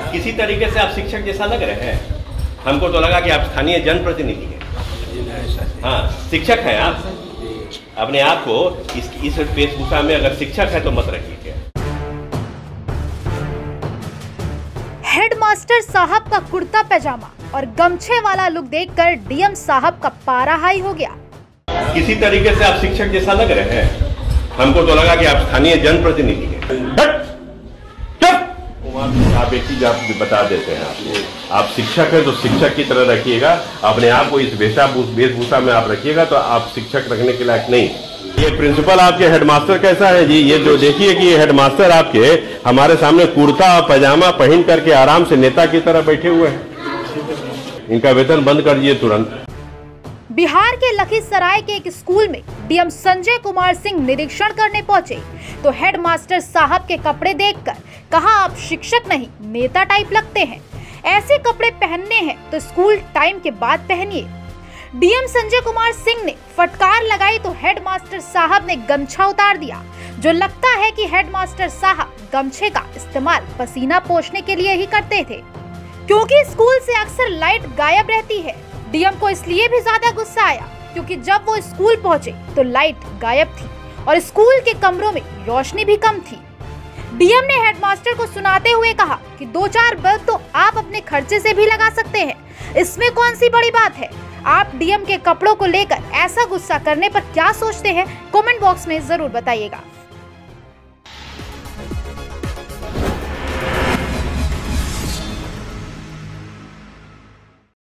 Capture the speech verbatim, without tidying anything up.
किसी तरीके से आप शिक्षक जैसा लग रहे हैं। हमको तो लगा कि आप स्थानीय जनप्रतिनिधि हैं। हाँ, शिक्षक हैं आप। अपने आप को इस इस वेशभूषा में अगर शिक्षक है तो मत रखिए। हेडमास्टर साहब का कुर्ता पैजामा और गमछे वाला लुक देखकर डीएम साहब का पारा हाई हो गया। किसी तरीके से आप शिक्षक जैसा लग रहे हैं। हमको तो लगा कि आप स्थानीय जनप्रतिनिधि हैं। आप एक चीज आप बता देते हैं, आप आप शिक्षक हैं तो शिक्षक की तरह रखिएगा। अपने आप को इस वेशभूषा में आप रखिएगा तो आप शिक्षक रखने के लायक नहीं। ये प्रिंसिपल आपके हेडमास्टर कैसा है जी? ये जो देखिए कि ये हेडमास्टर आपके हमारे सामने कुर्ता और पैजामा पहन करके आराम से नेता की तरह बैठे हुए हैं। इनका वेतन बंद कर दिए तुरंत। बिहार के लखीसराय के एक स्कूल में डीएम संजय कुमार सिंह निरीक्षण करने पहुंचे तो हेडमास्टर साहब के कपड़े देखकर कहा, आप शिक्षक नहीं नेता टाइप लगते हैं। ऐसे कपड़े पहनने हैं तो स्कूल टाइम के बाद पहनिए। डीएम संजय कुमार सिंह ने फटकार लगाई तो हेडमास्टर साहब ने गमछा उतार दिया। जो लगता है कि हेडमास्टर साहब गमछे का इस्तेमाल पसीना पोंछने के लिए ही करते थे, क्योंकि स्कूल से अक्सर लाइट गायब रहती है। डीएम को इसलिए भी ज्यादा गुस्सा आया क्योंकि जब वो स्कूल पहुंचे तो लाइट गायब थी और स्कूल के कमरों में रोशनी भी कम थी। डीएम ने हेडमास्टर को सुनाते हुए कहा कि दो चार बल्ब तो आप अपने खर्चे से भी लगा सकते हैं, इसमें कौन सी बड़ी बात है। आप डीएम के कपड़ों को लेकर ऐसा गुस्सा करने पर क्या सोचते हैं, कमेंट बॉक्स में जरूर बताइएगा।